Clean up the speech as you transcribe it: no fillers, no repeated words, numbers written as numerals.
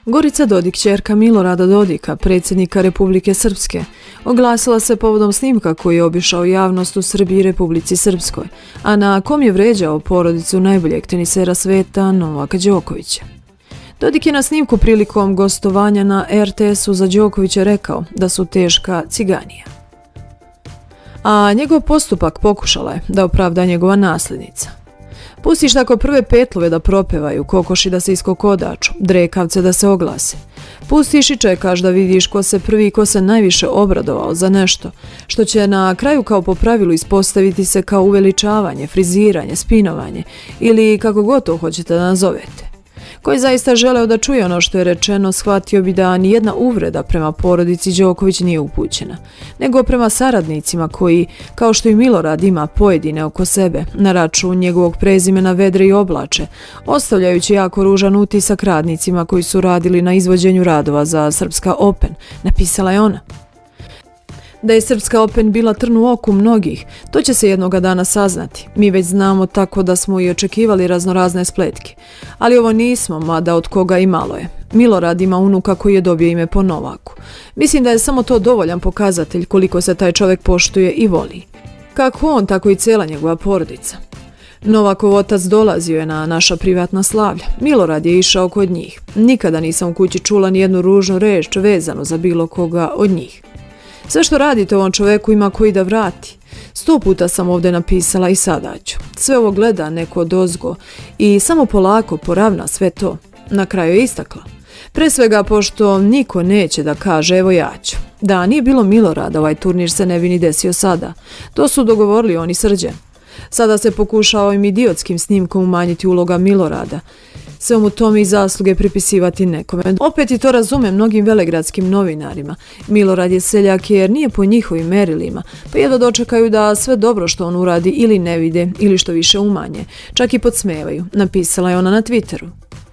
Gorica Dodik, ćerka Milorada Dodika, predsjednika Republike Srpske, oglasila se povodom snimka koji je obišao javnost u Srbiji i Republici Srpskoj, a na kom je vređao porodicu najboljeg tenisera sveta Novaka Đokovića. Dodik je na snimku prilikom gostovanja na RTS-u za Đokovića rekao da su teška ciganija. A njegov postupak pokušala je da opravda njegova nasljednica. Pustiš tako prve petlove da propevaju, kokoši da se iskokodaču, drekavce da se oglase. Pustiš i čekaš da vidiš ko se prvi i ko se najviše obradovao za nešto, što će na kraju kao po pravilu ispostaviti se kao uveličavanje, friziranje, spinovanje ili kako god to hoćete da nazovete. Koji zaista želeo da čuje ono što je rečeno, shvatio bi da nijedna uvreda prema porodici Đoković nije upućena, nego prema saradnicima koji, kao što i Milorad ima pojedine oko sebe, na račun njegovog prezimena vedre i oblače, ostavljajući jako ružan utisak radnicima koji su radili na izvođenju radova za Srpska Open, napisala je ona. Da je Srpska Open bila trn u oku mnogih, to će se jednoga dana saznati. Mi već znamo, tako da smo i očekivali raznorazne spletke. Ali ovo nismo, mada od koga i malo je. Milorad ima unuka koji je dobio ime po Novaku. Mislim da je samo to dovoljan pokazatelj koliko se taj čovjek poštuje i voli. Kako on, tako i cijela njegova porodica. Novakov otac dolazio je na naša privatna slavlja. Milorad je išao kod njih. Nikada nisam u kući čula ni jednu ružnu reč vezano za bilo koga od njih. Sve što radite ovom čoveku ima koji da vrati. 100 puta sam ovdje napisala i sada ću. Sve ovo gleda neko odozgo i samo polako poravna sve to. Na kraju je istakla. Pre svega pošto niko neće da kaže evo ja ću. Da nije bilo Milorada, ovaj turnir se ne bi ni desio sada. To su dogovorili oni Srđan. Sada se pokušao ovim idiotskim snimkom umanjiti uloga Milorada. Sve mu tome i zasluge pripisivati nekome. Opet i to razume mnogim velegradskim novinarima. Milorad je seljak jer nije po njihovim merilima, pa jedva dočekaju da sve dobro što on uradi ili ne vide ili što više umanje. Čak i podsmevaju, napisala je ona na Twitteru.